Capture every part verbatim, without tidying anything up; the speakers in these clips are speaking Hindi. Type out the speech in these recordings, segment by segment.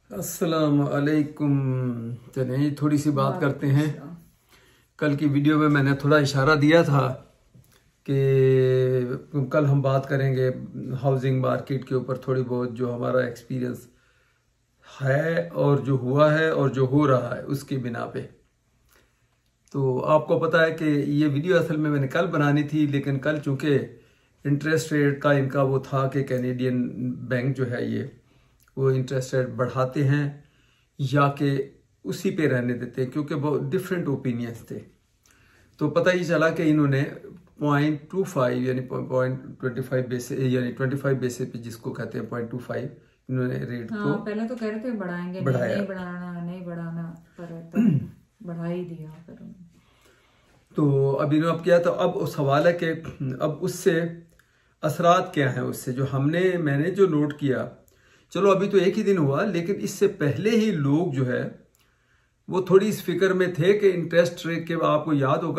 अस्सलाम वालेकुम। चलिए थोड़ी सी बात करते हैं। कल की वीडियो में मैंने थोड़ा इशारा दिया था कि कल हम बात करेंगे हाउसिंग मार्केट के ऊपर, थोड़ी बहुत जो हमारा एक्सपीरियंस है और जो हुआ है और जो हो रहा है उसकी बिना पे। तो आपको पता है कि ये वीडियो असल में मैंने कल बनानी थी, लेकिन कल चूँकि इंटरेस्ट रेट का इनका वो था कि कैनेडियन बैंक जो है ये वो इंटरेस्ट रेट बढ़ाते हैं या कि उसी पे रहने देते हैं, क्योंकि बहुत डिफरेंट ओपिनियंस थे। तो पता ही चला कि इन्होंने पॉइंट टू फाइव यानी पॉइंट ट्वेंटी फाइव बेसिस यानी ट्वेंटी फाइव बेसिस पे जिसको कहते हैं पॉइंट टू फाइव इन्होंने रेट हाँ, को पहले तो कह रहे थे बढ़ाएंगे, बढ़ाया। नहीं बढ़ाना नहीं बढ़ाना, पर तो बढ़ा ही दिया फिर। तो अब इन्होंने अब किया, तो अब सवाल है कि अब उससे असरात क्या है उससे जो हमने मैंने जो नोट किया। चलो अभी तो एक ही दिन हुआ, लेकिन इससे पहले ही लोग जो है वो थोड़ी इस फिक्र में थे कि इंटरेस्ट रेट के, आपको याद होगा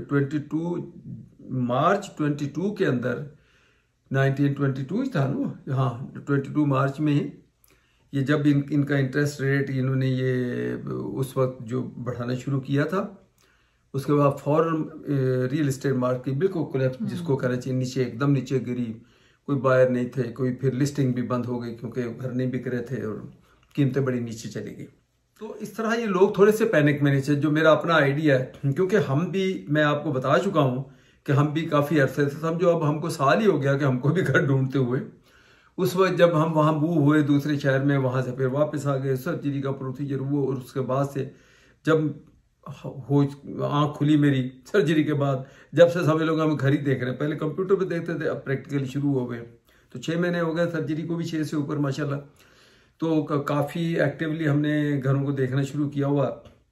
बाईस मार्च बाईस के अंदर उन्नीस बाईस था ना, हाँ बाईस मार्च में ही ये जब इन, इनका इंटरेस्ट रेट इन्होंने ये उस वक्त जो बढ़ाना शुरू किया था, उसके बाद फॉरन रियल एस्टेट मार्केट बिल्कुल कोलैप्स जिसको कहना चाहिए, नीचे एकदम नीचे गिरी, कोई बायर नहीं थे, कोई फिर लिस्टिंग भी बंद हो गई क्योंकि घर नहीं बिक रहे थे और कीमतें बड़ी नीचे चली गई। तो इस तरह ये लोग थोड़े से पैनिक में नीचे, जो मेरा अपना आइडिया है, क्योंकि हम भी, मैं आपको बता चुका हूं कि हम भी काफ़ी अरसे से, समझो अब हमको साल ही हो गया कि हमको भी घर ढूंढते हुए। उस वक्त जब हम वहाँ मूव हुए दूसरे शहर में, वहाँ से फिर वापस आ गए, सर्जरी का प्रोसीजर हुआ और उसके बाद से जब हो आँख खुली मेरी सर्जरी के बाद, जब से समझ लोग हम घर ही देख रहे हैं। पहले कंप्यूटर पे देखते थे, अब प्रैक्टिकली शुरू हो गए। तो छः महीने हो गए सर्जरी को भी, छः से ऊपर माशाल्लाह। तो काफ़ी एक्टिवली हमने घरों को देखना शुरू किया हुआ।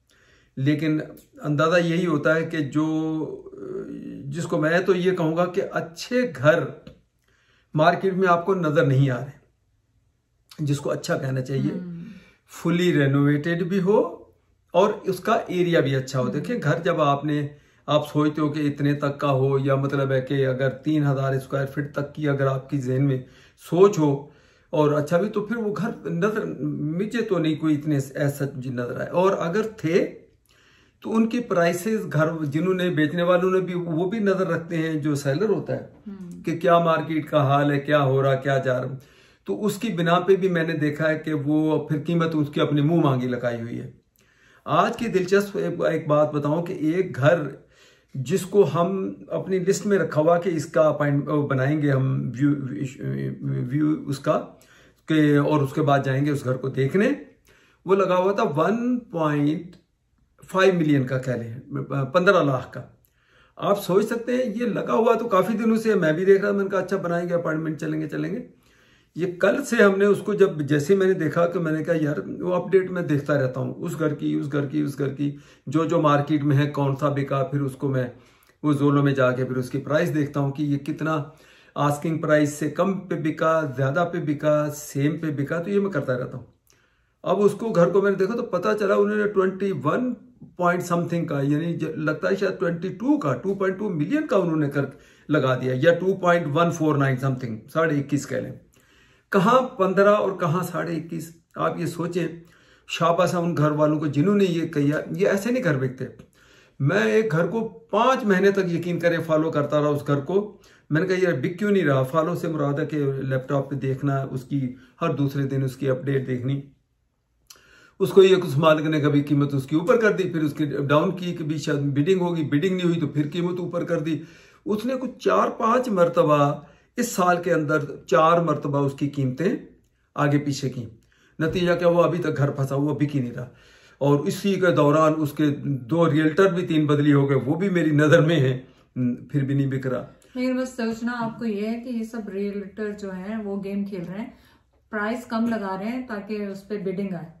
लेकिन अंदाज़ा यही होता है कि जो जिसको मैं तो ये कहूँगा कि अच्छे घर मार्केट में आपको नज़र नहीं आ रहे, जिसको अच्छा कहना चाहिए, फुली रेनोवेटेड भी हो और उसका एरिया भी अच्छा हो। देखिए घर जब आपने आप सोचते हो कि इतने तक का हो, या मतलब है कि अगर तीन हजार स्क्वायर फीट तक की अगर आपकी जहन में सोच हो और अच्छा भी, तो फिर वो घर नजर, मुझे तो नहीं कोई इतने ऐसा नजर आए। और अगर थे तो उनकी प्राइसेस घर जिन्होंने बेचने वालों ने भी वो भी नजर रखते हैं, जो सेलर होता है, कि क्या मार्केट का हाल है, क्या हो रहा, क्या जा रहा। तो उसकी बिना पे भी मैंने देखा है कि वो फिर कीमत उसकी अपने मुंह मांगी लगाई हुई है। आज की दिलचस्प एक बात बताऊं कि एक घर जिसको हम अपनी लिस्ट में रखा हुआ कि इसका अपॉइंट बनाएंगे हम व्यू व्यू उसका के, और उसके बाद जाएंगे उस घर को देखने, वो लगा हुआ था वन पॉइंट फाइव मिलियन का, कह लें पंद्रह लाख का। आप सोच सकते हैं ये लगा हुआ तो काफी दिनों से, मैं भी देख रहा, मैंने कहा अच्छा बनाएंगे अपार्टमेंट, चलेंगे चलेंगे। ये कल से हमने उसको, जब जैसे मैंने देखा कि मैंने कहा यार वो अपडेट मैं देखता रहता हूँ, उस घर की उस घर की उस घर की जो जो मार्केट में है कौन सा बिका, फिर उसको मैं वो जोनों में जाके फिर उसकी प्राइस देखता हूँ कि ये कितना आस्किंग प्राइस से कम पे बिका, ज्यादा पे बिका, सेम पे बिका, तो ये मैं करता रहता हूँ। अब उसको घर को मैंने देखा तो पता चला उन्होंने ट्वेंटी वन पॉइंट समथिंग का, यानी लगता है शायद ट्वेंटी टू का, टू पॉइंट टू मिलियन का उन्होंने कर लगा दिया, या two point one four nine something, साढ़े इक्कीस कह लें। कहाँ पंद्रह और कहाँ साढ़े इक्कीस। आप ये सोचें, शाबाश है उन घर वालों को जिन्होंने ये किया। ये ऐसे नहीं घर बिकते। मैं एक घर को पांच महीने तक यकीन करें फॉलो करता रहा उस घर को। मैंने कहा यार बिक क्यों नहीं रहा। फॉलो से मुराद है कि लैपटॉप पे देखना, उसकी हर दूसरे दिन उसकी अपडेट देखनी। उसको ये कुछ मालिक ने कभी कीमत उसकी ऊपर कर दी, फिर उसकी डाउन की, कभी शायद बिडिंग होगी, बिडिंग नहीं हुई तो फिर कीमत ऊपर कर दी। उसने कुछ चार पांच मरतबा इस साल के अंदर चार मरतबा उसकी कीमतें आगे पीछे की। नतीजा क्या हुआ, अभी तक घर फंसा हुआ, बिक ही नहीं रहा। और इसी के दौरान उसके दो रियल्टर भी तीन बदली हो गए, वो भी मेरी नजर में है, फिर भी नहीं बिक रहा। लेकिन बस सोचना आपको ये है कि ये सब रियल्टर जो है वो गेम खेल रहे हैं, प्राइस कम लगा रहे हैं ताकि उस पर बिडिंग आए,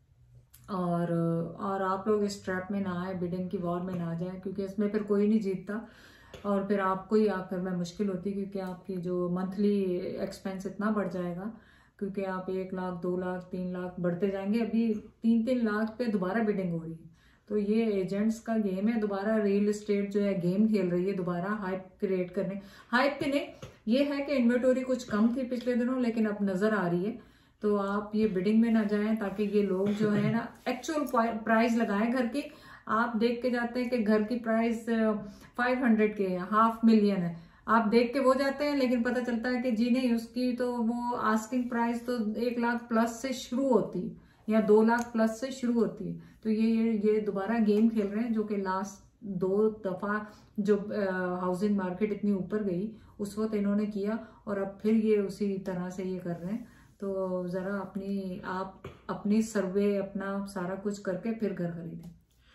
और और आप लोग इस ट्रैप में ना आए, बिडिंग की वॉर में ना जाए, क्योंकि इसमें फिर कोई नहीं जीतता और फिर आपको ही आकर में मुश्किल होती, क्योंकि आपकी जो मंथली एक्सपेंस इतना बढ़ जाएगा, क्योंकि आप एक लाख दो लाख तीन लाख बढ़ते जाएंगे। अभी तीन तीन लाख पे दोबारा बिडिंग हो रही है। तो ये एजेंट्स का गेम है, दोबारा रियल एस्टेट जो है गेम खेल रही है, दोबारा हाइप क्रिएट करने। हाइप पे नहीं, ये है कि इन्वेंटरी कुछ कम थी पिछले दिनों, लेकिन अब नजर आ रही है तो आप ये बिडिंग में ना जाएं, ताकि ये लोग जो है ना एक्चुअल प्राइस लगाएं घर की। आप देख के जाते हैं कि घर की प्राइस फाइव हंड्रेड के है, हाफ मिलियन है, आप देख के वो जाते हैं, लेकिन पता चलता है कि जी नहीं, उसकी तो वो आस्किंग प्राइस तो एक लाख प्लस से शुरू होती है या दो लाख प्लस से शुरू होती है। तो ये ये ये दोबारा गेम खेल रहे हैं, जो कि लास्ट दो दफा जो हाउसिंग मार्केट इतनी ऊपर गई उस वक्त इन्होंने किया, और अब फिर ये उसी तरह से ये कर रहे हैं। तो जरा अपनी आप अपनी सर्वे अपना सारा कुछ करके फिर घर खरीदें।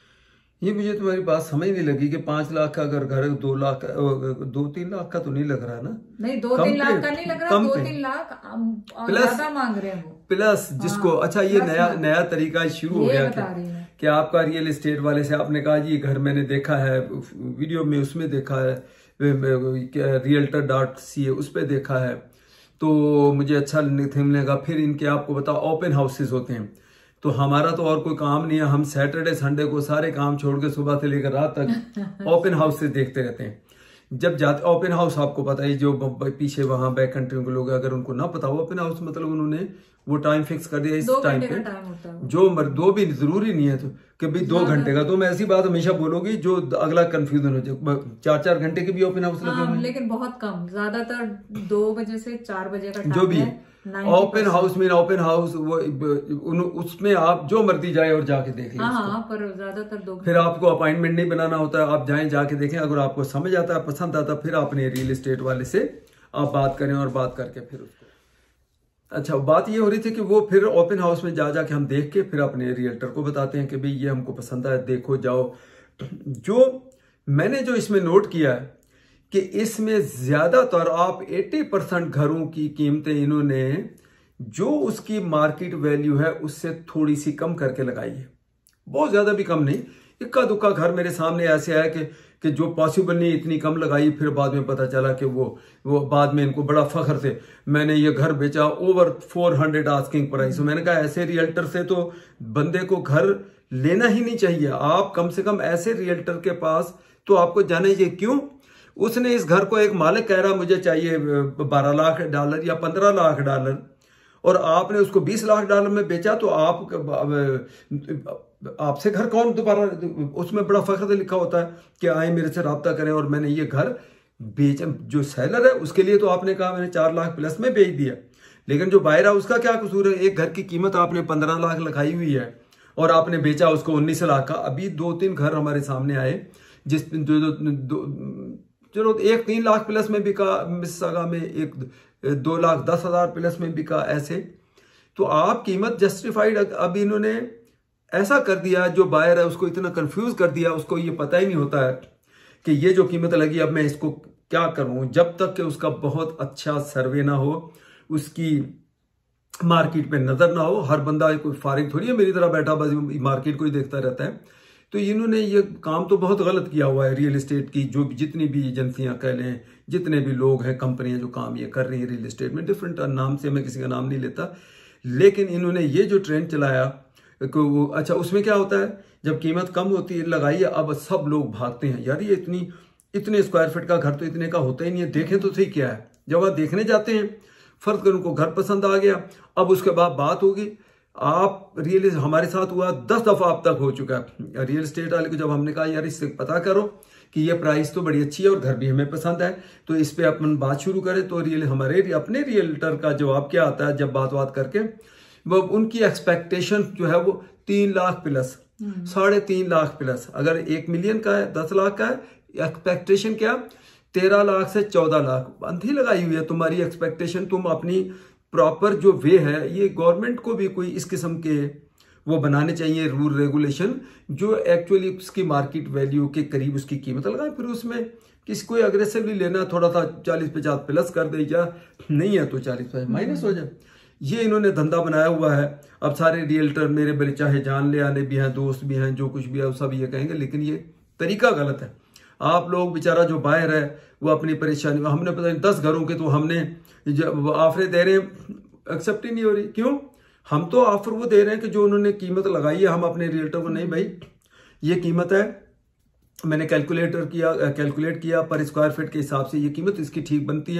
ये मुझे तुम्हारी बात समझ नहीं लगी कि पांच लाख का अगर घर दो लाख दो तीन लाख का तो नहीं लग रहा ना? नहीं, दो तीन लाख का नहीं लग रहा, दो तीन लाख ज्यादा मांग रहे हैं वो प्लस जिसको। हाँ, अच्छा ये नया नया तरिका शुरू हो गया क्या कि आपका रियल एस्टेट वाले से आपने कहा जी घर मैंने देखा है वीडियो में, उसमें देखा है रियल्टर डॉट सी ए उस पर देखा है, तो मुझे अच्छा लगा। फिर इनके आपको बता ओपन हाउसेज होते हैं, तो हमारा तो और कोई काम नहीं है, हम सैटरडे संडे को सारे काम छोड़ के सुबह से लेकर रात तक ओपन हाउस से देखते रहते हैं। जब जाते ओपन हाउस आपको पता है, जो पीछे वहां बैक कंट्री के लोग अगर उनको ना पता हो, ओपन हाउस मतलब उन्होंने वो टाइम फिक्स कर दिया इस टाइम पे, जो मर दो भी जरूरी नहीं है तो कि भाई दो घंटे का। तो मैं ऐसी बात हमेशा बोलूंगी जो अगला कंफ्यूजन हो जाए, चार चार घंटे के भी ओपन हाउस लगे हुए हैं, लेकिन बहुत कम, ज्यादातर दो बजे से चार बजे का जो भी ओपन हाउस में ओपन हाउस वो उसमें आप जो मर्जी जाए और जाके देख लें। हाँ, पर ज्यादातर दो फिर आपको अपॉइंटमेंट नहीं बनाना होता है, आप जाएं जाके देखें, अगर आपको समझ आता है पसंद आता है फिर आपने रियल एस्टेट वाले से आप बात करें और बात करके फिर उसको। अच्छा बात ये हो रही थी कि वो फिर ओपन हाउस में जा जाके हम देख के फिर अपने रियल्टर को बताते हैं कि भाई ये हमको पसंद है, देखो जाओ। जो मैंने जो इसमें नोट किया है कि इसमें ज्यादातर आप अस्सी परसेंट घरों की कीमतें इन्होंने जो उसकी मार्केट वैल्यू है उससे थोड़ी सी कम करके लगाई है, बहुत ज्यादा भी कम नहीं। इक्का दुक्का घर मेरे सामने ऐसे आया कि कि जो पॉसिबल नहीं इतनी कम लगाई, फिर बाद में पता चला कि वो वो बाद में इनको बड़ा फख्र से मैंने ये घर बेचा over four hundred asking price. मैंने कहा ऐसे रियल्टर से तो बंदे को घर लेना ही नहीं चाहिए, आप कम से कम ऐसे रियल्टर के पास तो आपको जाना चाहिए। क्यों? उसने इस घर को, एक मालिक कह रहा मुझे चाहिए बारह लाख डॉलर या पंद्रह लाख डॉलर, और आपने उसको बीस लाख डॉलर में बेचा, तो आप आपसे घर कौन दोबारा, उसमें बड़ा फख्र से लिखा होता है कि आए मेरे से रब्ता करें और मैंने ये घर बेच, जो सेलर है उसके लिए तो आपने कहा मैंने चार लाख प्लस में बेच दिया, लेकिन जो बायर है उसका क्या कसूर है? एक घर की कीमत आपने पंद्रह लाख लगाई हुई है और आपने बेचा उसको उन्नीस लाख का। अभी दो तीन घर हमारे सामने आए जिस दो, दो, दो, चलो एक तीन लाख प्लस में बिका मिसिसागा में, एक दो लाख दस हजार प्लस में बिका, ऐसे। तो आप कीमत जस्टिफाइड, अब इन्होंने ऐसा कर दिया, जो बायर है उसको इतना कंफ्यूज कर दिया, उसको ये पता ही नहीं होता है कि ये जो कीमत लगी अब मैं इसको क्या करूं, जब तक कि उसका बहुत अच्छा सर्वे ना हो, उसकी मार्केट पे नजर ना हो। हर बंदा कोई फारिग थोड़ी है मेरी तरह बैठा बस मार्केट को ही देखता रहता है। तो इन्होंने ये काम तो बहुत गलत किया हुआ है। रियल एस्टेट की जो जितनी भी एजेंसियां कह लें, जितने भी लोग हैं, कंपनियां जो काम ये कर रही हैं रियल एस्टेट में, डिफरेंट नाम से मैं किसी का नाम नहीं लेता, लेकिन इन्होंने ये जो ट्रेंड चलाया, अच्छा उसमें क्या होता है जब कीमत कम होती है लगाई, अब सब लोग भागते हैं, यार ये इतनी इतने स्क्वायर फीट का घर तो इतने का होता ही नहीं है, देखें तो सही क्या है। जब आप देखने जाते हैं, फर्ज कर उनको घर पसंद आ गया, अब उसके बाद बात होगी, आप रियल हमारे साथ हुआ दस दफा अब तक हो चुका है। रियल एस्टेट वाले को जब हमने कहा यार इससे पता करो कि ये प्राइस तो बड़ी अच्छी है और घर भी हमें पसंद है, तो इस पे अपन बात शुरू करें, तो रियल हमारे अपने रियल्टर का जवाब क्या आता है जब बात बात करके, वो उनकी एक्सपेक्टेशन जो है वो तीन लाख प्लस, साढ़े तीन लाख प्लस। अगर एक मिलियन का है, दस लाख का है, एक्सपेक्टेशन क्या तेरह लाख से चौदह लाख अंधी लगाई हुई है तुम्हारी एक्सपेक्टेशन। तुम अपनी प्रॉपर जो वे है, ये गवर्नमेंट को भी कोई इस किस्म के वो बनाने चाहिए रूल रेगुलेशन जो एक्चुअली उसकी मार्केट वैल्यू के करीब उसकी कीमत लगाए। फिर उसमें किसी को अग्रेसिवली लेना, थोड़ा सा चालीस पचास प्लस कर दे, या नहीं है तो चालीस पचास माइनस हो जाए। ये इन्होंने धंधा बनाया हुआ है। अब सारे रियल्टर मेरे बड़े चाहे जान ले आने भी हैं, दोस्त भी हैं, जो कुछ भी है सब ये कहेंगे, लेकिन ये तरीका गलत है। आप लोग बेचारा जो बाहर है वो अपनी परेशानी, हमने पता नहीं दस घरों के तो हमने ऑफरें दे रहे हैं, एक्सेप्ट ही नहीं हो रही। क्यों? हम तो ऑफर वो दे रहे हैं कि जो उन्होंने कीमत लगाई है, हम अपने रियल्टर को नहीं भाई ये कीमत है, मैंने कैलकुलेटर किया कैलकुलेट किया पर स्क्वायर फीट के हिसाब से ये कीमत इसकी ठीक बनती है,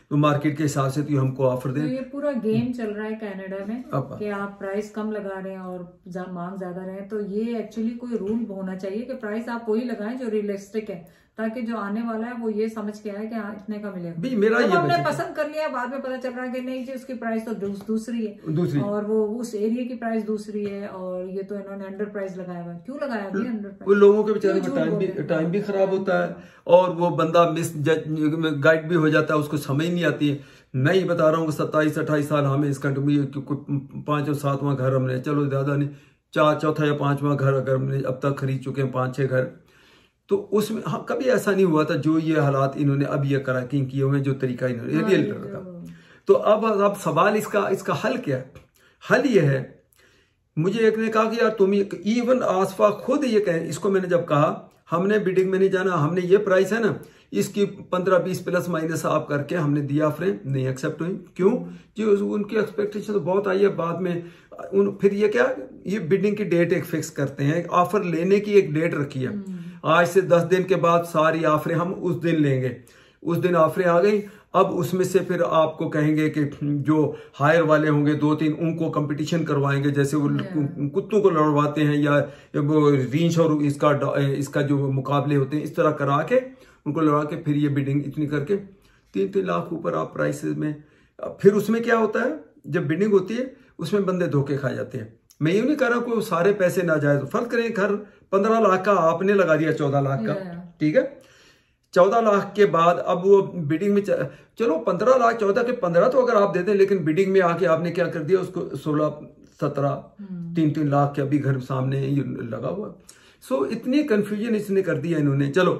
तो मार्केट के हिसाब से तो हमको ऑफर दें। तो ये पूरा गेम चल रहा है कनाडा में अब कि आप प्राइस कम लगा रहे हैं और जा, मांग ज्यादा रहे, तो ये एक्चुअली कोई रूल होना चाहिए कि प्राइस आप वही लगाएं जो रियलिस्टिक है, ताकि जो आने वाला है वो ये समझ के आए कि हाँ इतने का मिलेगा। भी मेरा तो ये हमने पसंद कर लिया, बाद में पता चल रहा है कि नहीं जी उसकी प्राइस तो दूस, दूसरी है दूसरी, और वो उस एरिया की प्राइस दूसरी है और ये तो इन्होंने अंडर प्राइस लगाया हुआ है। क्यों लगाया अभी अंडर प्राइस? वो लोगों के बेचारे में टाइम भी टाइम भी खराब होता है और वो बंदा मिस गाइड भी हो जाता है, उसको समझ नहीं आती है। मैं ही बता रहा हूँ सत्ताईस अट्ठाईस साल हमें इस कंट्री में पांच और सातवां घर हमने, चलो ज्यादा नहीं, चार चौथा या पांचवा घर अगर हमने अब तक खरीद चुके हैं, पांच छह घर, तो उसमें हाँ कभी ऐसा नहीं हुआ था जो ये हालात इन्होंने अब ये करा किंग किए हुए जो तरीका इन्होंने रियल था। तो अब अब सवाल इसका इसका हल क्या है? हल ये है, मुझे एक ने कहा कि यार तुम इवन आसफा खुद ये कहें, इसको मैंने जब कहा हमने बिडिंग में नहीं जाना, हमने ये प्राइस है ना इसकी पंद्रह बीस प्लस माइनस आप करके हमने दिया, फ्रेम नहीं एक्सेप्ट हुई। क्यों जी? उनकी एक्सपेक्टेशन तो बहुत आई है, बाद में उन फिर ये क्या ये बिडिंग की डेट एक फिक्स करते हैं, ऑफर लेने की एक डेट रखी है, आज से दस दिन के बाद सारी ऑफरें हम उस दिन लेंगे, उस दिन ऑफरें आ गई। अब उसमें से फिर आपको कहेंगे कि जो हायर वाले होंगे दो तीन उनको कंपटीशन करवाएंगे, जैसे वो कुत्तों को लड़वाते हैं या वो रींच और इसका इसका जो मुकाबले होते हैं, इस तरह करा के उनको लड़ा के फिर ये बिडिंग इतनी करके तीन तीन लाख ऊपर आप प्राइसेस में। फिर उसमें क्या होता है जब बिडिंग होती है उसमें बंदे धोखे खा जाते हैं। मैं ये नहीं कह रहा कोई सारे पैसे ना जाए, तो फर्क करें घर पंद्रह लाख का आपने लगा दिया चौदह लाख का, ठीक है, चौदह लाख के बाद अब वो बिडिंग में चलो पंद्रह लाख चौदह के पंद्रह तो अगर आप देते, लेकिन बिडिंग में आके आपने क्या कर दिया उसको सोलह सत्रह तीन तीन लाख के अभी घर सामने लगा हुआ। सो इतनी कंफ्यूजन इसने कर दिया इन्होंने। चलो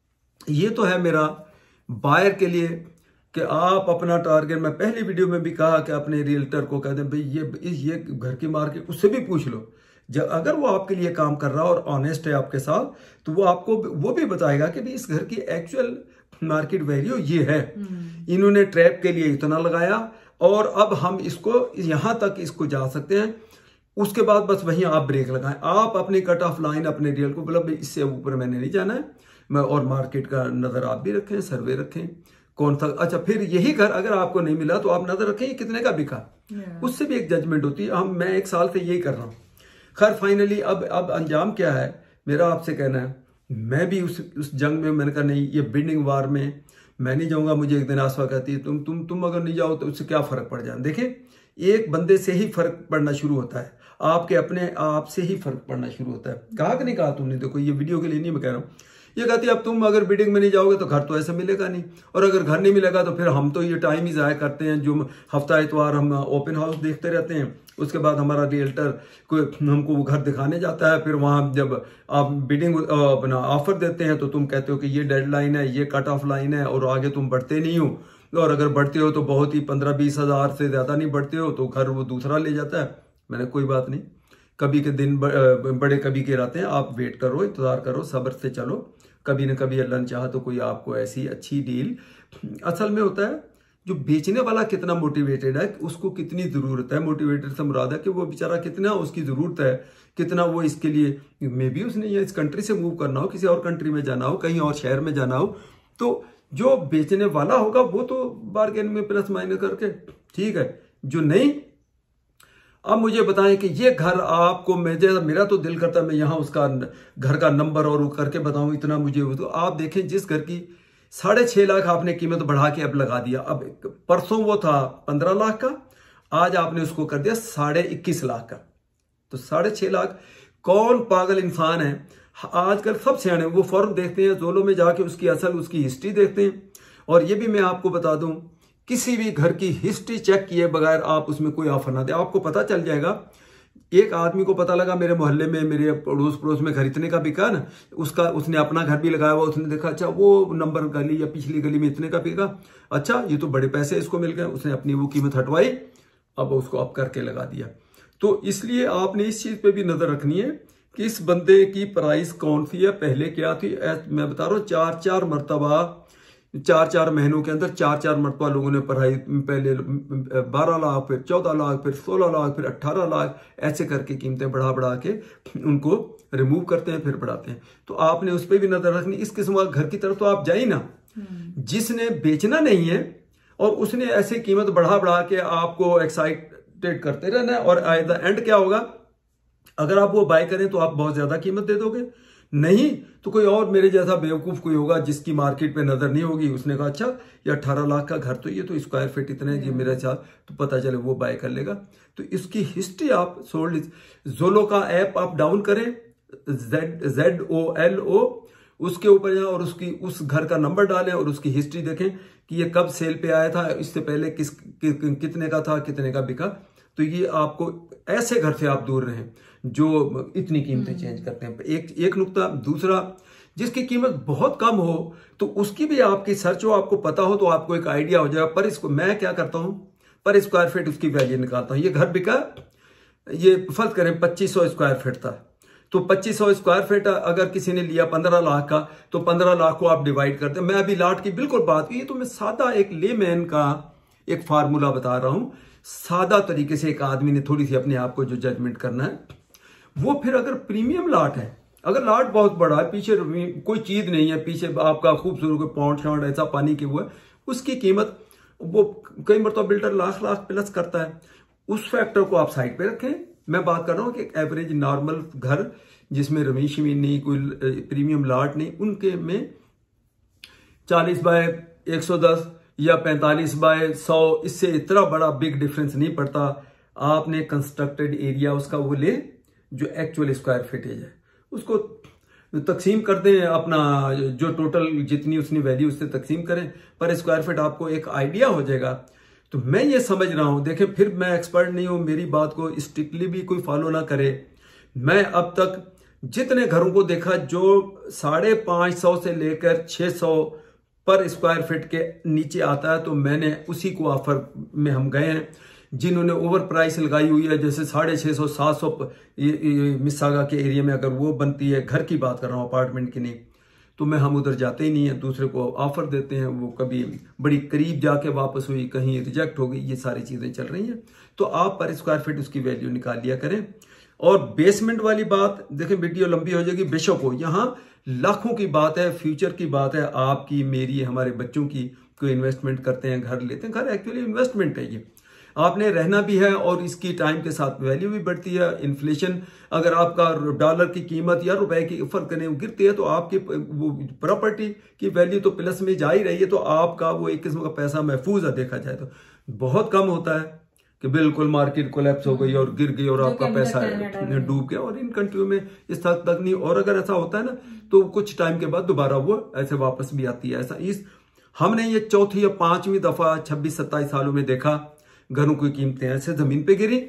ये तो है मेरा बायर के लिए कि आप अपना टारगेट, मैं पहली वीडियो में भी कहा कि अपने रियल्टर को कह दें भाई ये ये घर की मार्केट उससे भी पूछ लो, जब अगर वो आपके लिए काम कर रहा और ऑनेस्ट है आपके साथ, तो वो आपको वो भी बताएगा कि भाई इस घर की एक्चुअल मार्केट वैल्यू ये है, इन्होंने ट्रैप के लिए इतना लगाया और अब हम इसको यहां तक इसको जा सकते हैं, उसके बाद बस वहीं आप ब्रेक लगाएं। आप अपनी कट ऑफ लाइन अपने रियल को बोला इससे ऊपर मैंने नहीं जाना है, मैं और मार्केट का नजर आप भी रखें, सर्वे रखें कौन सा अच्छा। फिर यही घर अगर आपको नहीं मिला तो आप नजर रखें ये कितने का बिका, उससे भी एक जजमेंट होती है। हम मैं एक साल से यही कर रहा हूं। खैर फाइनली अब अब अंजाम क्या है मेरा आपसे कहना है, मैं भी उस उस जंग में मैंने कहा नहीं ये बिडिंग वार में मैं नहीं जाऊंगा। मुझे एक दिन आसफा कहती है तुम तुम तुम अगर नहीं जाओ तो उससे क्या फर्क पड़ जाए। देखें एक बंदे से ही फर्क पड़ना शुरू होता है, आपके अपने आप से ही फर्क पड़ना शुरू होता है। कहा कि नहीं कहा तुमने, देखो ये वीडियो के लिए नहीं मैं कह रहा हूँ, ये कहती है अब तुम अगर बिडिंग में नहीं जाओगे तो घर तो ऐसे मिलेगा नहीं, और अगर घर नहीं मिलेगा तो फिर हम तो ये टाइम ही ज़ाया करते हैं, जो हफ्ता इतवार हम ओपन हाउस देखते रहते हैं, उसके बाद हमारा रियल्टर कोई हमको वो घर दिखाने जाता है, फिर वहाँ जब आप बिडिंग अपना ऑफर देते हैं तो तुम कहते हो कि ये डेडलाइन है, ये कट ऑफ लाइन है, और आगे तुम बढ़ते नहीं हो, और अगर बढ़ते हो तो बहुत ही पंद्रह बीस हजार से ज़्यादा नहीं बढ़ते हो तो घर वो दूसरा ले जाता है। मैंने कोई बात नहीं, कभी के दिन बड़े कभी के रहते हैं, आप वेट करो, इंतजार करो, सब्र से चलो, कभी न कभी अल्लाह ने चाहा तो कोई आपको ऐसी अच्छी डील। असल में होता है जो बेचने वाला कितना मोटिवेटेड है, उसको कितनी जरूरत है, मोटिवेटेड से मुराद है कि वो बेचारा कितना उसकी जरूरत है, कितना वो इसके लिए मे बी उसने ये इस कंट्री से मूव करना हो, किसी और कंट्री में जाना हो, कहीं और शहर में जाना हो, तो जो बेचने वाला होगा वो तो बार्गेन में प्लस माइनस करके ठीक है, जो नहीं। अब मुझे बताएं कि ये घर आपको, मेरे मेरा तो दिल करता है मैं यहाँ उसका घर का नंबर और वो करके बताऊं इतना मुझे, तो आप देखें जिस घर की साढ़े छह लाख आपने कीमत बढ़ा के अब लगा दिया, अब परसों वो था पंद्रह लाख का, आज आपने उसको कर दिया साढ़े इक्कीस लाख का, तो साढ़े छह लाख। कौन पागल इंसान है आजकल, सब सियाने वो फौरन देखते हैं जोलो में जाके उसकी असल उसकी हिस्ट्री देखते हैं। और ये भी मैं आपको बता दूं, किसी भी घर की हिस्ट्री चेक किए बगैर आप उसमें कोई ऑफर ना दे, आपको पता चल जाएगा। एक आदमी को पता लगा मेरे मोहल्ले में मेरे पड़ोस पड़ोस में घर इतने का बिका ना, उसका उसने अपना घर भी लगाया हुआ, उसने देखा अच्छा वो नंबर गली या पिछली गली में इतने का बिका, अच्छा ये तो बड़े पैसे इसको मिल गए, उसने अपनी वो कीमत हटवाई, अब उसको अप करके लगा दिया। तो इसलिए आपने इस चीज पे भी नजर रखनी है कि इस बंदे की प्राइस कौन सी है, पहले क्या थी। मैं बता रहा हूँ चार चार मरतबा चार चार महीनों के अंदर चार चार मरतबा लोगों ने पढ़ाई, पहले बारह लाख फिर चौदह लाख फिर सोलह लाख फिर अट्ठारह लाख ऐसे करके कीमतें बढ़ा बढ़ा के उनको रिमूव करते हैं फिर बढ़ाते हैं। तो आपने उस पर भी नजर रखनी। इस किस्म का घर की तरफ तो आप जाइए ना, जिसने बेचना नहीं है और उसने ऐसी कीमत बढ़ा बढ़ा के आपको एक्साइटेड करते रहना है, और एट द एंड क्या होगा, अगर आप वो बाय करें तो आप बहुत ज्यादा कीमत दे दोगे, नहीं तो कोई और मेरे जैसा बेवकूफ कोई होगा जिसकी मार्केट पे नजर नहीं होगी, उसने कहा अच्छा ये अठारह लाख का घर तो ये तो स्क्वायर फीट इतने जी मेरे साथ, तो पता चले वो बाय कर लेगा। तो इसकी हिस्ट्री आप सोल्ड जोलो का ऐप आप डाउन करें, Z Z O L O, उसके ऊपर जाए और उसकी उस घर का नंबर डालें और उसकी हिस्ट्री देखें कि ये कब सेल पे आया था, इससे पहले किस कि, कितने का था, कितने का बिका। तो ये आपको ऐसे घर से आप दूर रहें जो इतनी कीमतें चेंज करते हैं। एक एक नुक्ता। दूसरा, जिसकी कीमत बहुत कम हो तो उसकी भी आपकी सर्च हो, आपको पता हो, तो आपको एक आइडिया हो जाएगा। पर इसको मैं क्या करता हूं, पर स्क्वायर फीट उसकी वैल्यू निकालता हूं। ये घर बिका, ये फर्ज करें पच्चीस सौ स्क्वायर फीट था, तो पच्चीस सौ स्क्वायर फीट अगर किसी ने लिया पंद्रह लाख का, तो पंद्रह लाख को आप डिवाइड करते हैं। मैं अभी लाट की बिल्कुल बात की, तो मैं सादा एक लेमैन का एक फार्मूला बता रहा हूं, सादा तरीके से एक आदमी ने थोड़ी सी अपने आप को जो जजमेंट करना है वो। फिर अगर प्रीमियम लाट है, अगर लाट बहुत बड़ा है, पीछे कोई चीज नहीं है, पीछे आपका खूबसूरत पॉइंट शॉट ऐसा पानी के हुआ है, उसकी कीमत वो कई मरतबा बिल्डर लाख लाख प्लस करता है। उस फैक्टर को आप साइड पे रखें। मैं बात कर रहा हूं कि एक एवरेज नॉर्मल घर जिसमें रमीश शमीन नहीं, कोई प्रीमियम लाट नहीं, उनके में चालीस बाय एक सौ दस या पैंतालीस बाय सौ, इससे इतना बड़ा बिग डिफरेंस नहीं पड़ता। आपने कंस्ट्रक्टेड एरिया उसका वो ले जो एक्चुअल स्क्वायर फीटेज है, उसको तकसीम कर दें, अपना जो टोटल जितनी उसने वैल्यू उससे तकसीम करें, पर स्क्वायर फीट आपको एक आइडिया हो जाएगा। तो मैं ये समझ रहा हूं, देखें फिर मैं एक्सपर्ट नहीं हूं, मेरी बात को स्ट्रिक्टली भी कोई फॉलो ना करे। मैं अब तक जितने घरों को देखा जो साढ़े पांच सौ से लेकर छह सौ पर स्क्वायर फीट के नीचे आता है, तो मैंने उसी को ऑफर में हम गए हैं। जिन्होंने ओवर प्राइस लगाई हुई है, जैसे साढ़े छह सौ सात सौ मिसागा के एरिया में अगर वो बनती है, घर की बात कर रहा हूँ अपार्टमेंट की नहीं, तो मैं हम उधर जाते ही नहीं है, दूसरे को ऑफर देते हैं। वो कभी बड़ी करीब जाके वापस हुई, कहीं रिजेक्ट हो गई, ये सारी चीजें चल रही हैं। तो आप पर स्क्वायर फीट उसकी वैल्यू निकाल लिया करें। और बेसमेंट वाली बात देखें, वीडियो लंबी हो जाएगी, बेशक हो, यहाँ लाखों की बात है, फ्यूचर की बात है, आपकी, मेरी, हमारे बच्चों की। कोई इन्वेस्टमेंट करते हैं, घर लेते हैं, घर एक्चुअली इन्वेस्टमेंट है, ये आपने रहना भी है और इसकी टाइम के साथ वैल्यू भी बढ़ती है। इन्फ्लेशन, अगर आपका डॉलर की कीमत या रुपए की फर्क नहीं गिरती है, तो आपकी वो प्रॉपर्टी की वैल्यू तो प्लस में जा ही रही है, तो आपका वो एक किस्म का पैसा महफूज है। देखा जाए तो बहुत कम होता है कि बिल्कुल मार्केट कोलैप्स हो गई और गिर गई और आपका पैसा डूब गया, और इन कंट्रियों में इस हद तक नहीं। और अगर ऐसा होता है ना, तो कुछ टाइम के बाद दोबारा वो ऐसे वापस भी आती है। ऐसा इस हमने ये चौथी या पांचवी दफा छब्बीस सत्ताईस सालों में देखा, घरों की कीमतें ऐसे जमीन पे गिरी।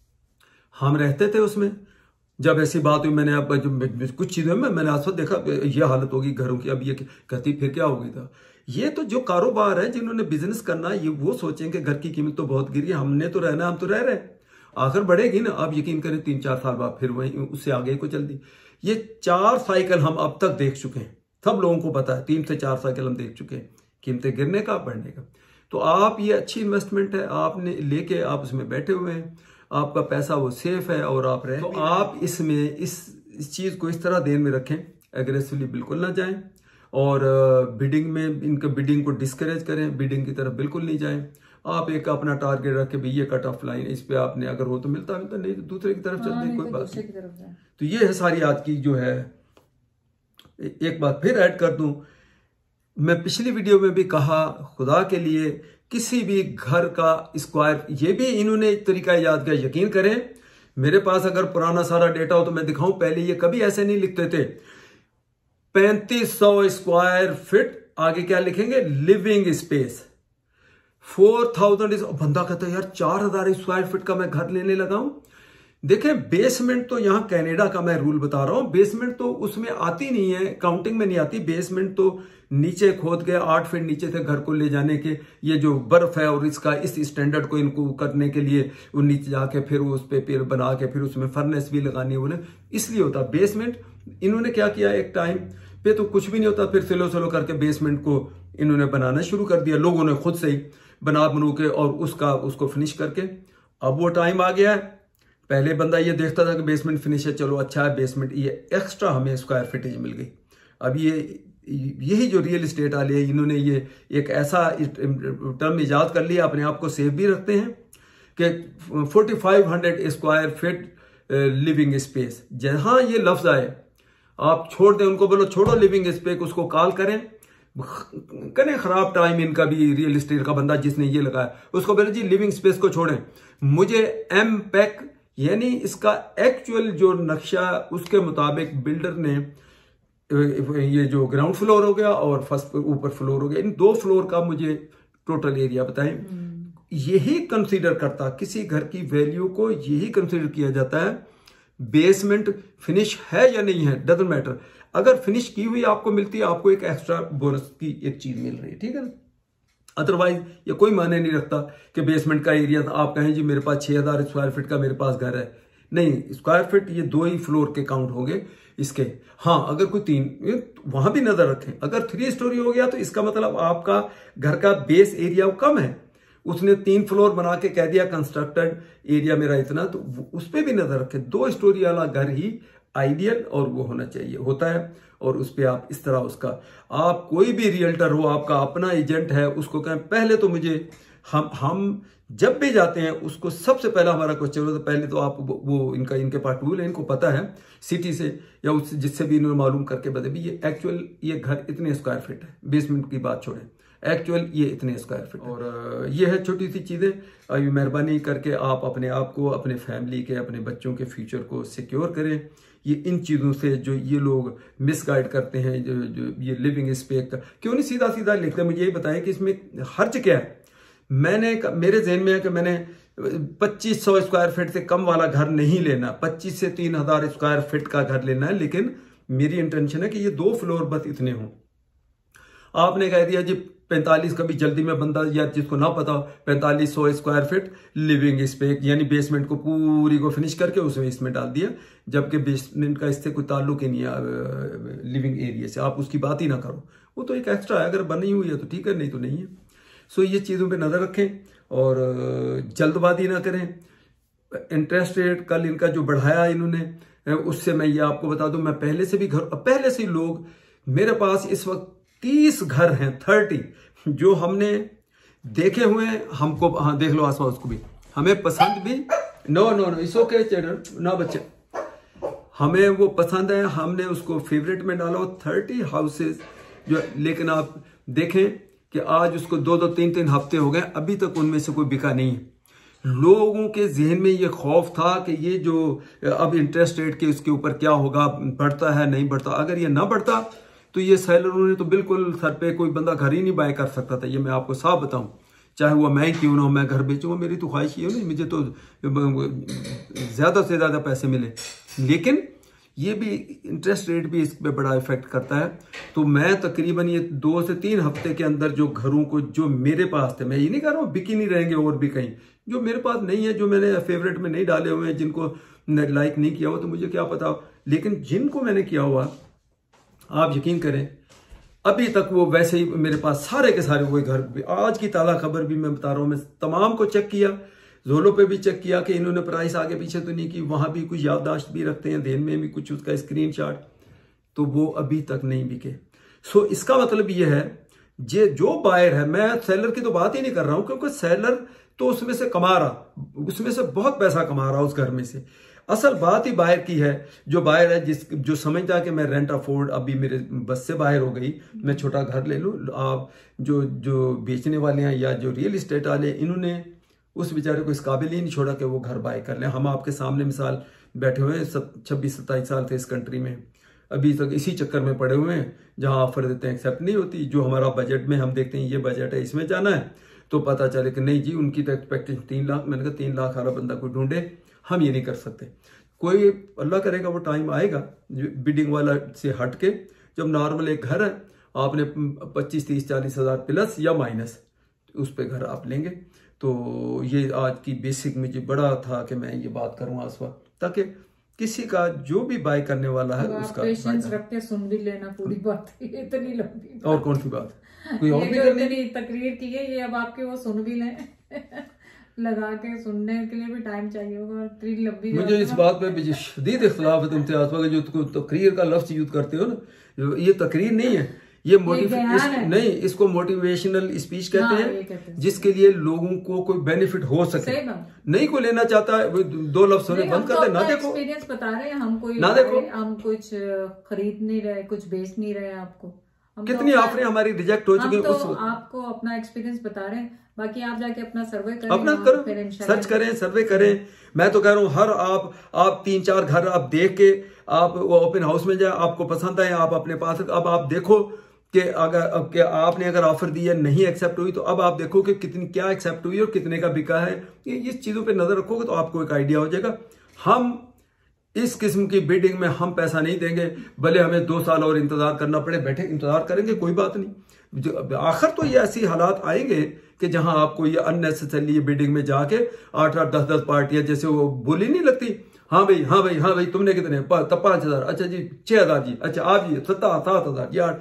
हम रहते थे उसमें, जब ऐसी बात हुई, मैंने अब कुछ चीजों में मैंने आसपास देखा ये हालत होगी घरों की, अब ये कहती फिर क्या होगी था। ये तो जो कारोबार है, जिन्होंने बिजनेस करना है, ये वो सोचेंगे घर की कीमत तो बहुत गिरी है, हमने तो रहना, हम तो रह रहे, आखिर बढ़ेगी ना। अब यकीन करें तीन चार साल बाद फिर वही उससे आगे को चल दी। ये चार साइकिल हम अब तक देख चुके हैं, सब लोगों को पता है, तीन से चार साइकिल हम देख चुके हैं, कीमतें गिरने का, बढ़ने का। तो आप, ये अच्छी इन्वेस्टमेंट है, आपने लेके आप उसमें बैठे हुए हैं, आपका पैसा वो सेफ है और आप रहे। तो आप इसमें इस, इस चीज को इस तरह ध्यान में रखें, एग्रेसिवली बिल्कुल ना जाएं, और बिडिंग में इनका बिडिंग को डिस्करेज करें, बिडिंग की तरफ बिल्कुल नहीं जाएं। आप एक अपना टारगेट रख के भाई ये कट ऑफ लाइन, इस पे आपने अगर हो तो मिलता मिलता, नहीं तो दूसरे की तरफ चलते हैं, कोई बात नहीं। तो ये है सारी आज की जो है। एक बात फिर ऐड कर दूं, मैं पिछली वीडियो में भी कहा, खुदा के लिए किसी भी घर का स्क्वायर, ये भी इन्होंने तरीका याद किया, यकीन करें मेरे पास अगर पुराना सारा डेटा हो तो मैं दिखाऊं, पहले ये कभी ऐसे नहीं लिखते थे। पैंतीस सौ स्क्वायर फीट, आगे क्या लिखेंगे, लिविंग स्पेस। फोर थाउजेंड बंदा कहता है यार चार हजार स्क्वायर फीट का मैं घर लेने लगा हूं। देखें बेसमेंट तो यहां कनाडा का मैं रूल बता रहा हूं, बेसमेंट तो उसमें आती नहीं है, काउंटिंग में नहीं आती। बेसमेंट तो नीचे खोद के आठ फीट नीचे से घर को ले जाने के, ये जो बर्फ है और इसका इस स्टैंडर्ड को इनको करने के लिए वो नीचे जाके फिर उस पे पेड़ बना के फिर उसमें फर्नेस भी लगानी है, इसलिए होता बेसमेंट। इन्होंने क्या किया, एक टाइम पे तो कुछ भी नहीं होता, फिर स्लो स्लो करके बेसमेंट को इन्होंने बनाना शुरू कर दिया, लोगों ने खुद से ही बना बनू के, और उसका उसको फिनिश करके। अब वो टाइम आ गया है, पहले बंदा ये देखता था कि बेसमेंट फिनिश है, चलो अच्छा है बेसमेंट, ये एक्स्ट्रा हमें स्क्वायर फीटेज मिल गई। अब ये यही जो रियल इस्टेट वाले हैं, इन्होंने ये एक ऐसा टर्म इजाद कर लिया, अपने आप को सेफ भी रखते हैं कि forty five hundred square feet living space. जहां ये लफ्ज आए आप छोड़ दें, उनको बोलो छोड़ो लिविंग स्पेस, उसको कॉल करें, करें खराब टाइम इनका भी, रियल एस्टेट का बंदा जिसने ये लगाया उसको बोले जी लिविंग स्पेस को छोड़ें, मुझे एम पैक यानी इसका एक्चुअल जो नक्शा उसके मुताबिक बिल्डर ने ये जो ग्राउंड फ्लोर हो गया और फर्स्ट ऊपर फ्लोर हो गया, इन दो फ्लोर का मुझे टोटल एरिया बताएं। यही कंसीडर करता, किसी घर की वैल्यू को यही कंसीडर किया जाता है, बेसमेंट फिनिश है या नहीं है, डजंट मैटर। अगर फिनिश की हुई आपको मिलती है, आपको एक एक्स्ट्रा बोनस की एक चीज मिल रही है, ठीक है ना। अदरवाइज ये कोई मायने नहीं रखता कि बेसमेंट का एरिया आप कहें जी मेरे पास छह हजार स्क्वायर फीट का मेरे पास घर है, नहीं, स्क्वायर फीट ये दो ही फ्लोर के काउंट होंगे इसके। हाँ, अगर कोई तीन, वहां भी नजर रखें, अगर थ्री स्टोरी हो गया तो इसका मतलब आपका घर का बेस एरिया कम है, उसने तीन फ्लोर बना के कह दिया कंस्ट्रक्टेड एरिया मेरा इतना, तो उस पर भी नजर रखें। दो स्टोरी वाला घर ही आइडियल और वो होना चाहिए, होता है, और उस पर आप इस तरह उसका, आप कोई भी रियल्टर हो, आपका अपना एजेंट है, उसको कहें पहले तो मुझे, हम हम जब भी जाते हैं उसको सबसे पहला हमारा क्वेश्चन होता है, पहले तो आप वो, वो इनका इनके पास टूल है, इनको पता है सिटी से या उससे जिससे भी इन्होंने मालूम करके बता भी ये एक्चुअल ये घर इतने स्क्वायर फीट है, बेसमेंट की बात छोड़ें, एक्चुअल ये इतने स्क्वायर फीट। और ये है छोटी सी चीजें, अभी मेहरबानी करके आप अपने आप को, अपने फैमिली के, अपने बच्चों के फ्यूचर को सिक्योर करें। ये इन चीजों से जो ये लोग मिसगाइड करते हैं, जो जो ये लिविंग स्पेस का क्यों नहीं सीधा सीधा लिखते हैं, मुझे ये बताएं कि इसमें हर्ज क्या है। मैंने मेरे जहन में है कि मैंने पच्चीस सौ स्क्वायर फीट से कम वाला घर नहीं लेना, पच्चीस से तीन हजार स्क्वायर फीट का घर लेना है, लेकिन मेरी इंटेंशन है कि ये दो फ्लोर बस इतने हों। आपने कह दिया जी पैंतालीस, कभी जल्दी में बंदा या जिसको ना पता पैंतालीस सौ स्क्वायर फीट लिविंग स्पेस यानी बेसमेंट को पूरी को फिनिश करके उसमें इसमें डाल दिया, जबकि बेसमेंट का इससे कोई ताल्लुक ही नहीं है लिविंग एरिया से, आप उसकी बात ही ना करो, वो तो एक एक्स्ट्रा है, अगर बनी हुई है तो ठीक है, नहीं तो नहीं है। सो ये चीज़ों पे नज़र रखें और जल्दबाजी ना करें। इंटरेस्ट रेट कल इनका जो बढ़ाया इन्होंने, उससे मैं ये आपको बता दूं, मैं पहले से भी घर, पहले से लोग, मेरे पास इस वक्त तीस घर हैं, थर्टी, जो हमने देखे हुए हैं, हमको, हाँ देख लो आसपास, उसको भी हमें पसंद भी, no no no it's okay children, ना बच्चे, हमें वो पसंद है, हमने उसको फेवरेट में डाला, थर्टी हाउसेस जो, लेकिन आप देखें कि आज उसको दो दो तीन तीन हफ्ते हो गए, अभी तक उनमें से कोई बिका नहीं है। लोगों के जहन में ये खौफ था कि ये जो अब इंटरेस्ट रेट के उसके ऊपर क्या होगा, बढ़ता है नहीं बढ़ता, अगर ये ना बढ़ता तो ये सेलरों ने तो बिल्कुल सर पे कोई बंदा घर ही नहीं बाय कर सकता था। ये मैं आपको साफ बताऊं, चाहे वो मैं क्यों ना हो, मैं घर बेचूंगा, मेरी तो ख्वाहिश ये नहीं, मुझे तो ज्यादा से ज्यादा पैसे मिले, लेकिन ये भी इंटरेस्ट रेट भी इस पे बड़ा इफेक्ट करता है। तो मैं तकरीबन ये दो से तीन हफ्ते के अंदर जो घरों को, जो मेरे पास थे, मैं ये नहीं कह रहा हूँ बिकी नहीं रहेंगे और भी कहीं, जो मेरे पास नहीं है, जो मैंने फेवरेट में नहीं डाले हुए हैं, जिनको लाइक नहीं किया हुआ, तो मुझे क्या पता, लेकिन जिनको मैंने किया हुआ, आप यकीन करें अभी तक वो वैसे ही मेरे पास सारे के सारे वही घर। आज की ताज़ा खबर भी मैं बता रहा हूँ, मैं तमाम को चेक किया, जोलो पे भी चेक किया कि इन्होंने प्राइस आगे पीछे तो नहीं की, वहां भी कुछ याददाश्त भी रखते हैं, देन में भी कुछ उसका स्क्रीनशॉट, तो वो अभी तक नहीं बिके। सो इसका मतलब ये है, जे जो बायर है, मैं सेलर की तो बात ही नहीं कर रहा हूं, क्योंकि सेलर तो उसमें से कमा रहा, उसमें से बहुत पैसा कमा रहा उस घर में से। असल बात ही बायर की है, जो बायर है, जिस जो समझता है कि मैं रेंट अफोर्ड, अभी मेरे बस से बाहर हो गई, मैं छोटा घर ले लूं। आप जो जो बेचने वाले हैं या जो रियल इस्टेट वाले, इन्होंने उस बेचारे को इस काबिल ही नहीं छोड़ा कि वो घर बाय कर ले। हम आपके सामने मिसाल बैठे हुए हैं, छब्बीस सत्ताईस साल थे इस कंट्री में, अभी तक इसी चक्कर में पड़े हुए हैं, जहां ऑफर देते हैं एक्सेप्ट नहीं होती। जो हमारा बजट में हम देखते हैं ये बजट है, इसमें जाना है, तो पता चले कि नहीं जी, उनकी तो एक्सपेक्टेशन तीन लाख, मैंने कहा तीन लाख वाला बंदा कोई ढूंढे, हम ये नहीं कर सकते। कोई अल्लाह करेगा वो टाइम आएगा बिडिंग वाला से हट के, जब नॉर्मल एक घर है, आपने पच्चीस तीस चालीस हजार प्लस या माइनस उस पर घर आप लेंगे। तो ये आज की बेसिक मुझे बड़ा था कि मैं ये बात करूं आज वक्त, ताकि किसी का जो भी बाय करने वाला है उसका पेशेंस रख के सुन भी लेना पूरी बात, इतनी लंबी और कौन सी बात, कोई और भी करनी तकरीर की है, ये अब आपके वो सुन भी लें लगा के सुनने के लिए भी टाइम चाहिए होगा, इतनी लंबी। मुझे इस बात पे शदीद इख्तिलाफ है तुमसे आसपा, जो तकरीर का लफ्ज यूज करते हो ना, ये तकरीर नहीं है, ये मोटिव नहीं, इसको मोटिवेशनल स्पीच कहते हाँ, हैं, कहते हैं जिसके लिए लोगों को कोई बेनिफिट हो सके। नहीं कोई लेना चाहता है, दो लफ्ज होने बंद कर दे, ना देखो। एक्सपीरियंस बता रहे हैं हम, कोई ना देखो, हम कुछ खरीद नहीं रहे, कुछ बेच नहीं रहे आपको। कितनी तो ऑफरें हमारी रिजेक्ट हो चुकी हैं। तो उस आपको अपना एक्सपीरियंस बता रहे हैं, बाकी आप जाके अपना सर्वे करें, अपना करो, सर्च करें, सर्वे करें। मैं तो कह रहा हूँ हर आप आप तीन चार घर आप देख के आप वो ओपन हाउस में जाए, आपको पसंद आए आप अपने पास, अब आप देखो कि अगर अब क्या आपने अगर ऑफर दी है नहीं एक्सेप्ट हुई, तो अब आप देखो कि कितनी क्या एक्सेप्ट हुई और कितने का बिका है। ये इस चीजों पे नजर रखोगे तो आपको एक आइडिया हो जाएगा। हम इस किस्म की बिडिंग में हम पैसा नहीं देंगे, भले हमें दो साल और इंतजार करना पड़े, बैठे इंतजार करेंगे, कोई बात नहीं। आखिर तो ये ऐसी हालात आएंगे कि जहां आपको ये अननेसेसरी बिडिंग में जाके आठ आठ दस दस पार्टियां, जैसे वो बोली नहीं लगती, हाँ भाई हाँ भाई हाँ भाई तुमने कितने, तब पांच हजार, अच्छा जी छह हजार जी, अच्छा आप जी सत्ता सात हजार यार,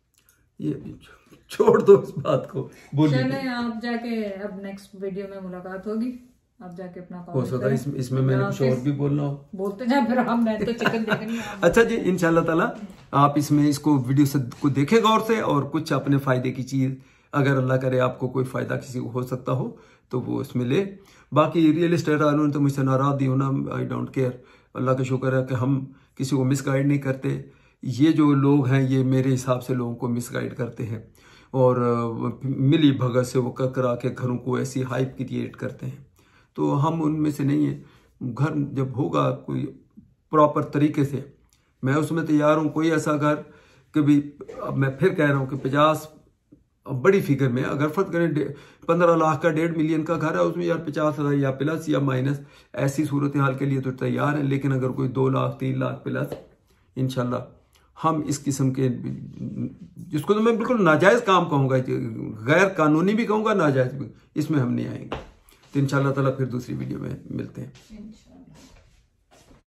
ये छोड़ दो इस बात को। बोलिए चले आप जाके, अब नेक्स्ट वीडियो में मुलाकात होगी, आप जाके अपना हो सकता है इसमें इसमें मैंने कुछ और भी बोलना हो, बोलते जाए फिर हम, मैं तो चिकन देखनी है। अच्छा जी, इंशाल्लाह ताला आप इसमें इसको वीडियो से को देखें गौर से, और कुछ अपने फायदे की चीज, अगर अल्लाह करे आपको कोई फायदा किसी को हो सकता हो तो वो इसमें ले। बाकी रियल एस्टेट वालों ने तो मुझसे नाराज नहीं होना, आई डोंट केयर। अल्लाह का शुक्र है कि हम किसी को मिसगाइड नहीं करते। ये जो लोग हैं ये मेरे हिसाब से लोगों को मिसगाइड करते हैं, और मिली भगत से वो कर करा के घरों को ऐसी हाइप क्रिएट करते हैं, तो हम उनमें से नहीं है। घर जब होगा कोई प्रॉपर तरीके से, मैं उसमें तैयार हूँ। कोई ऐसा घर कभी, अब मैं फिर कह रहा हूँ कि पचास बड़ी फिगर में अगर फर्क करें, पंद्रह लाख का डेढ़ मिलियन का घर है, उसमें यार पचास हजार या प्लस या माइनस, ऐसी सूरत हाल के लिए तो तैयार है। लेकिन अगर कोई दो लाख तीन लाख प्लस, इंशाल्लाह हम इस किस्म के, जिसको तो मैं बिल्कुल नाजायज काम कहूँगा, गैर कानूनी भी कहूँगा, नाजायज भी, इसमें हम नहीं आएंगे। तो इंशाल्लाह ताला फिर दूसरी वीडियो में मिलते हैं।